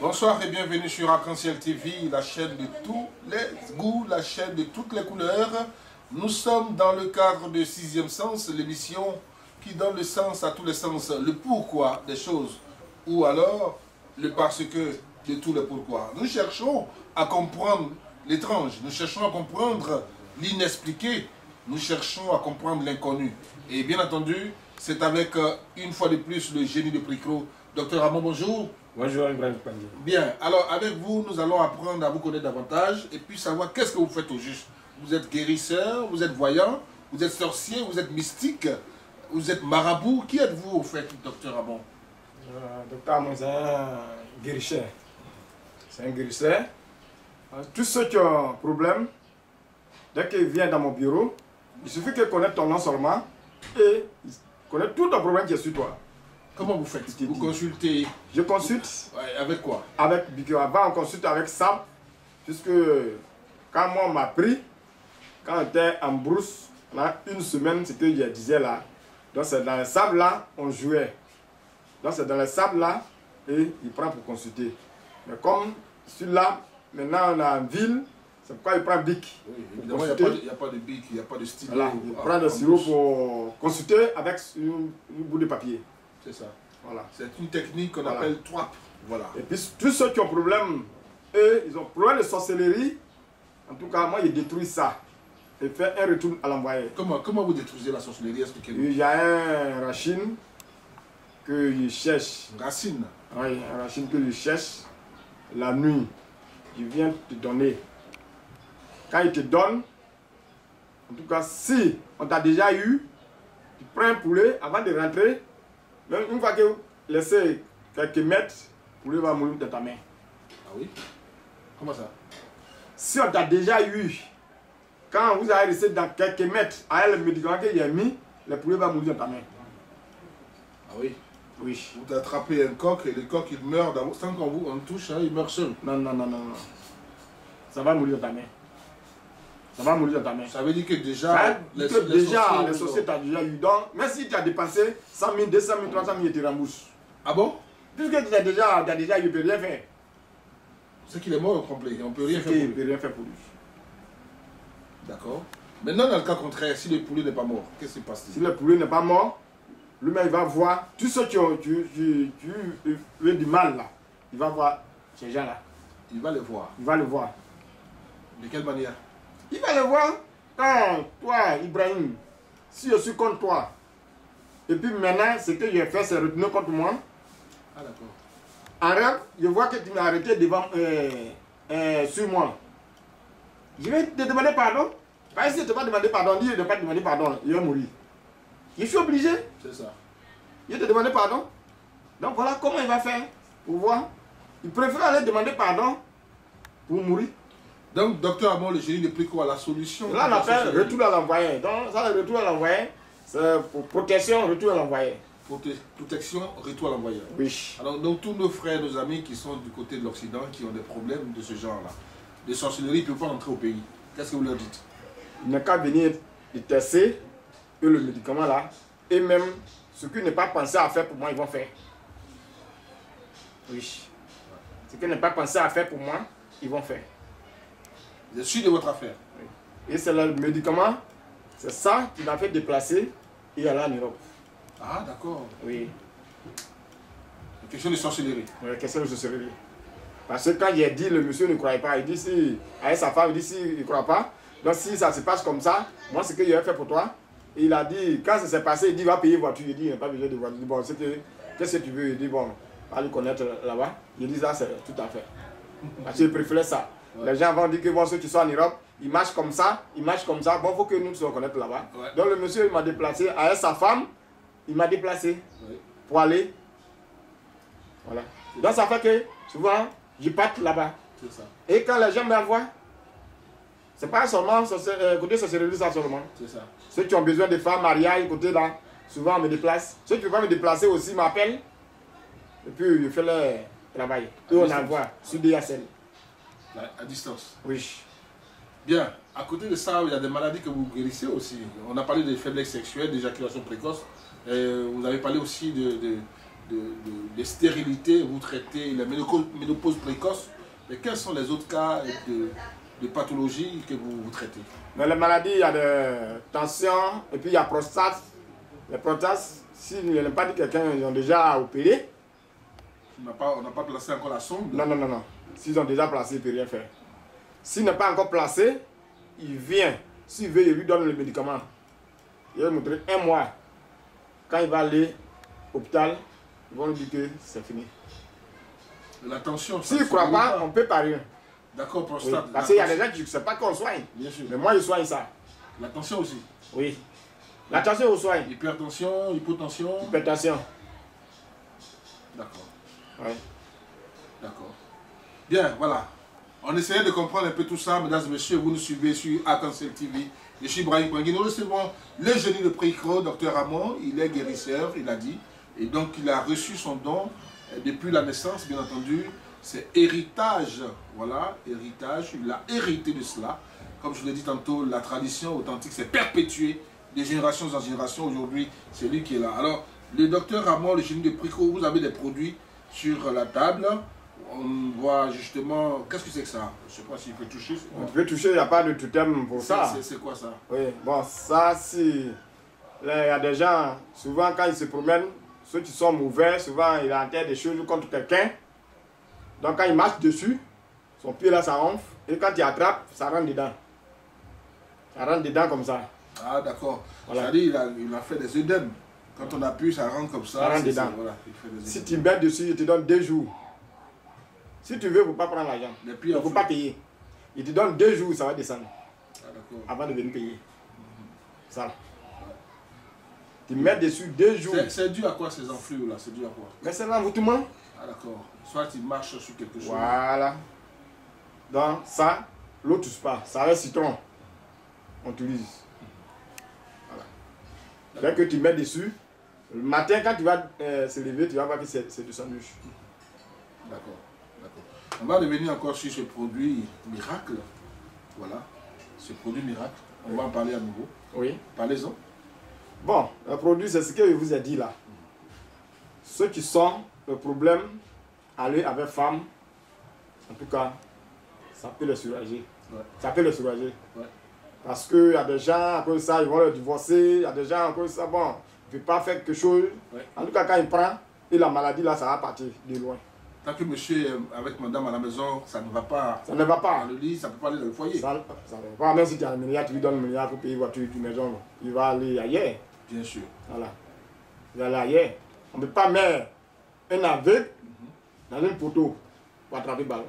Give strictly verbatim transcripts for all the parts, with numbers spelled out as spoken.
Bonsoir et bienvenue sur Arc-en-Ciel T V, la chaîne de tous les goûts, la chaîne de toutes les couleurs. Nous sommes dans le cadre de Sixième Sens, l'émission qui donne le sens à tous les sens, le pourquoi des choses, ou alors le parce que de tous les pourquoi. Nous cherchons à comprendre l'étrange, nous cherchons à comprendre l'inexpliqué, nous cherchons à comprendre l'inconnu. Et bien entendu, c'est avec, euh, une fois de plus, le génie de Pricro. Docteur Ramon, bonjour. Bonjour Ibrahim Pandé. Bien, alors avec vous, nous allons apprendre à vous connaître davantage et puis savoir qu'est-ce que vous faites au juste. Vous êtes guérisseur, vous êtes voyant, vous êtes sorcier, vous êtes mystique, vous êtes marabout. Qui êtes-vous au fait, docteur Ramon? euh, Docteur Ramon, c'est un guérisseur. C'est un guérisseur. Euh, tous ceux qui ont un problème, dès qu'ils viennent dans mon bureau, il suffit qu'ils connaissent ton nom seulement et ils connaissent tout ton problème qui est sur toi. Comment vous faites? Vous consultez? Je consulte. Ouais, avec quoi? Avec Bikio. Avant, on consulte avec Sam, puisque quand moi on m'a pris, quand on était en brousse, là, une semaine, ce que je disais là. Donc c'est dans le sable là, on jouait. Donc c'est dans le sable là, et il prend pour consulter. Mais comme celui-là, maintenant on est en ville, c'est pourquoi il prend Bic. Oui, évidemment, il n'y a pas de Bic, il n'y a pas de stylo. Voilà, il prend le sirop pour consulter avec une, une boule de papier. C'est ça. Voilà. C'est une technique qu'on Voilà. appelle trap. Voilà. Et puis tous ceux qui ont problème, eux, ils ont problème de sorcellerie. En tout cas, moi, ils détruisent ça. Et fait un retour à l'envoyé. Comment, comment vous détruisez la sorcellerie? Expliquez-nous. Il y a un racine que je cherche. Racine. Oui, un racine que je cherche la nuit. Je viens te donner. Quand il te donne, en tout cas, si on t'a déjà eu, tu prends un poulet avant de rentrer. Même une fois que vous laissez quelques mètres, le poulet va mourir dans ta main. Ah oui? Comment ça? Si on t'a déjà eu, quand vous allez rester dans quelques mètres avec le médicament qu'il a mis, le poulet va mourir dans ta main. Ah oui? Oui. Vous attrapez un coq et le coq il meurt dans, sans qu'on vous on le touche, hein, il meurt seul. Non, non, non, non, non. Ça va mourir dans ta main. Ça va mourir dans ta main. Ça veut dire que déjà, Ça veut dire que déjà, sorciers, les sociétés t'ont déjà eu. Donc, même si tu as dépensé cent mille, deux cent mille, trois cent mille, ils te remboursent. Ah bon? Puisque tu as déjà, tu as déjà eu, il ne peut rien faire. C'est qu'il est mort au complet, on ne peut rien faire pour Il ne lui. peut rien faire pour lui. D'accord. Maintenant, dans le cas contraire, si le poulet n'est pas mort, qu'est-ce qui se passe? Si le poulet n'est pas mort, lui-même il va voir tous ceux qui ont qui, qui, qui ont eu du mal là. Il va voir ces gens-là. Il va le voir. Il va le voir. De quelle manière? Il va le voir quand toi, Ibrahim, si je suis contre toi, et puis maintenant, ce que j'ai fait, c'est retourner contre moi. Ah d'accord. En rêve, je vois que tu m'as arrêté devant, euh, euh, sur moi. Je vais te demander pardon. Parce que si je ne te pas demander pardon, dis je ne vais pas te demander pardon, il va mourir. Je suis obligé. C'est ça. Je vais te demander pardon. Donc voilà comment il va faire pour voir. Il préfère aller demander pardon pour mourir. Donc, docteur Amon, le génie ne prie quoi? La solution? Là, on appelle retour à l'envoyé. Donc, ça, le retour à l'envoyé, c'est pour protection, retour à l'envoyé. Prote- Protection, retour à l'envoyeur. Oui. Alors, donc, tous nos frères, nos amis qui sont du côté de l'Occident, qui ont des problèmes de ce genre-là, de sorcellerie, ils ne peuvent pas entrer au pays. Qu'est-ce que vous leur dites? Il n'a qu'à venir de tester et le médicament là, et même ce qu'il n'est pas pensé à faire pour moi, ils vont faire. Oui. Ce qu'il n'est pas pensé à faire pour moi, ils vont faire. Je suis de votre affaire. Et c'est le médicament, c'est ça qui m'a fait déplacer et aller en Europe. Ah, d'accord. Oui. Une question de sorcellerie. Oui, question de sorcellerie. Parce que quand il a dit, le monsieur ne croyait pas, il dit si, avec sa femme, il dit si il ne croit pas, donc si ça se passe comme ça, moi ce que j'ai fait pour toi, et il a dit, quand ça s'est passé, il dit, va payer voiture, il dit, il n'a pas besoin de voiture, il dit, bon, qu'est-ce que tu veux, il dit, bon, va le connaître là-bas, il dit, ça c'est tout à fait. Parce qu'il préférait ça. Ouais. Les gens vont dire que bon, ceux qui sont en Europe, ils marchent comme ça, ils marchent comme ça, bon, il faut que nous nous connaissions là-bas. Ouais. Donc le monsieur, il m'a déplacé, avec sa femme, il m'a déplacé ouais. pour aller. Voilà. Donc ça fait que, souvent, je parte là-bas. Et quand les gens m'envoient, c'est pas seulement euh, côté sorcellerie, ça seulement. C'est ça. Ceux qui ont besoin de femmes, mariage, côté là, souvent on me déplace. Ceux qui ne peuvent pas me déplacer aussi m'appellent. Et puis je fais leur travail. Et on envoie sur D S L. À distance. Oui. Bien. À côté de ça, il y a des maladies que vous guérissez aussi. On a parlé de faiblesse sexuelle, d'éjaculation précoce. Et vous avez parlé aussi de, de, de, de, de stérilité, vous traitez la ménopause précoce, mais quels sont les autres cas de, de pathologies que vous, vous traitez? Dans les maladies, il y a de tension, et puis il y a prostate. Les prostates, si je n'ai pas dit quelqu'un, ils ont déjà opéré. On n'a pas, pas placé encore la sonde? Non, non, non, non. S'ils ont déjà placé, il ne peut rien faire. S'il n'est pas encore placé, il vient. S'il veut, il lui donne le médicament. Il va lui montrer un mois. Quand il va aller à l'hôpital, ils vont lui dire que c'est fini. La tension, s'il ne croit pas, on ne peut pas rien. D'accord, prostate. Oui, parce qu'il y a des gens qui ne savent pas qu'on soigne. Bien sûr. Mais moi, je soigne ça. La tension aussi? Oui. La tension, on soigne. Hypertension, hypotension? Hypertension. D'accord. Oui. D'accord. Bien, voilà. On essayait de comprendre un peu tout ça, mesdames et messieurs. Vous nous suivez sur Arc-en-Ciel T V. Je suis Brahim Pangui. Nous recevons le génie de Pricro, docteur Ramon. Il est guérisseur, il a dit. Et donc, il a reçu son don depuis la naissance, bien entendu. C'est héritage. Voilà, héritage. Il a hérité de cela. Comme je l'ai dit tantôt, la tradition authentique s'est perpétuée de génération en génération. Aujourd'hui, c'est lui qui est là. Alors, le docteur Ramon, le génie de Pricro, vous avez des produits sur la table. On voit justement... Qu'est-ce que c'est que ça? Je ne sais pas s'il peut toucher. On peut toucher, il n'y a pas de totem pour ça. C'est quoi ça? Oui, bon, ça, si... Là, il y a des gens, souvent quand ils se promènent, ceux qui sont mauvais, souvent ils enterrent des choses contre quelqu'un. Donc quand il marche dessus, son pied là, ça ronfle. Et quand il attrape, ça rentre dedans. Ça rentre dedans comme ça. Ah, d'accord. Voilà. C'est-à-dire il a, il a fait des œdèmes. Quand on appuie, ça rentre comme ça. Ça rentre dedans. Voilà, il fait des si tu mets dessus, il te donne deux jours. Si tu veux, il ne faut pas prendre l'argent. Il ne faut pas payer. Il te donne deux jours, ça va descendre. Ah, avant de venir payer. Mm-hmm. Ça. Tu mets dessus deux jours. C'est dû à quoi ces enflures là? C'est dû à quoi? Mais c'est l'envoûtement. Ah d'accord. Soit il marche sur quelque chose. Voilà. Donc ça, l'eau touche pas. Ça reste citron. On utilise. Voilà. Dès que tu mets dessus, le matin quand tu vas euh, se lever, tu vas voir que c'est du sandwich. D'accord. On va revenir encore sur ce produit miracle. Voilà. Ce produit miracle. On oui. va en parler à nouveau. Oui. Parlez-en. Bon, le produit, c'est ce que je vous ai dit là. Ceux qui sont le problème, aller avec femme, en tout cas, ça peut les soulager. Ouais. Ça peut les soulager. Ouais. Parce qu'il y a des gens, à cause de ça, ils vont le divorcer. Il y a des gens, à cause de ça, bon, il ne peut pas faire quelque chose. Ouais. En tout cas, quand il prend, et la maladie là, ça va partir de loin. Tant que monsieur avec madame à la maison, ça ne va pas. Ça ne va pas. Dans le lit, ça ne peut pas aller dans le foyer. Ça, ça ne va pas. Même si tu as un milliard, tu lui donnes un milliard pour payer voiture d'une maison, il va aller ailleurs. Bien sûr. Voilà. Il va aller ailleurs. On ne peut pas mettre un aveugle mm-hmm. dans une poteau pour attraper le ballon.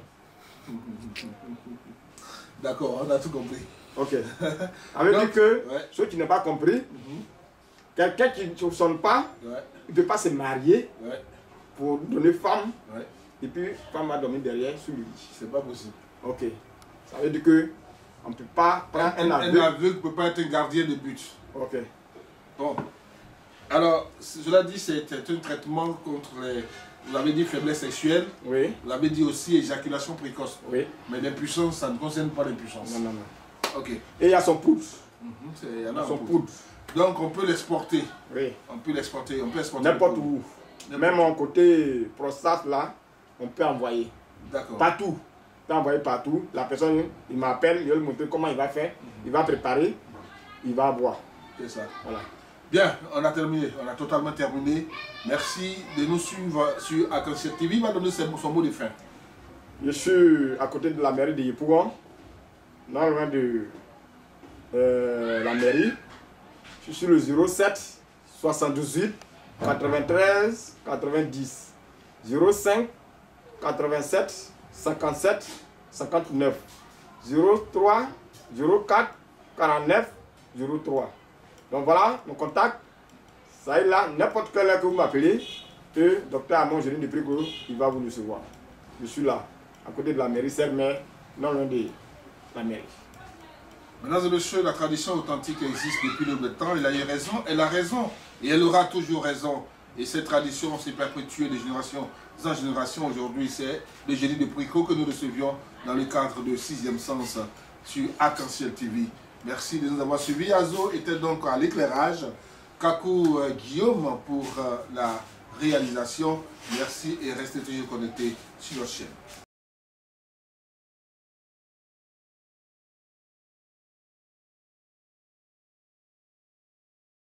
D'accord, on a tout compris. Ok. On veut dire que ouais. ceux qui n'ont pas compris, mm-hmm. quelqu'un qui ne sonne pas, ouais. il ne peut pas se marier. Ouais. Pour donner femme, ouais. et puis femme va dormir derrière sur le lit. C'est pas possible. Ok. Ça veut dire que on ne peut pas prendre un, un aveugle. Un aveugle ne peut pas être un gardien de but. Ok. Bon. Alors, cela dit, c'est un traitement contre les... Vous avez dit faiblesse sexuelle. Oui. Vous avez dit aussi éjaculation précoce. Oui. Mais l'impuissance, ça ne concerne pas l'impuissance. Non, non, non. Ok. Et il y a son poudre. Mm-hmm. Il y en a son poudre. Donc, on peut l'exporter. Oui. On peut l'exporter. On peut exporter. N'importe où. Même en côté prostate là, on peut envoyer. D'accord. Partout. On peut envoyer partout. La personne, il m'appelle, il va lui montrer comment il va faire. Mm-hmm. Il va préparer, mm-hmm. il va boire. C'est ça. Voilà. Bien, on a terminé. On a totalement terminé. Merci de nous suivre sur Arc-en-Ciel T V. Il va donner son mot de fin. Je suis à côté de la mairie de Yopougon, non loin de euh, la mairie. Je suis sur le zéro sept soixante-dix-huit quatre-vingt-treize quatre-vingt-dix zéro cinq quatre-vingt-sept cinquante-sept cinquante-neuf zéro trois zéro quatre quarante-neuf zéro trois. Donc voilà, mon contact, ça est là, n'importe quelle heure que vous m'appelez, et docteur Amon Génie de Pricro, il va vous recevoir. Je suis là, à côté de la mairie Sermer, non loin de la mairie. Mesdames et messieurs, la tradition authentique existe depuis le temps. Elle a eu raison, elle a raison. Et elle aura toujours raison. Et cette tradition s'est perpétuée de génération en génération. Aujourd'hui, c'est le génie de Pricro que nous recevions dans le cadre de sixième sens sur Arc-en-Ciel T V. Merci de nous avoir suivis. Azo était donc à l'éclairage. Kakou euh, Guillaume pour euh, la réalisation. Merci et restez toujours connectés sur notre chaîne.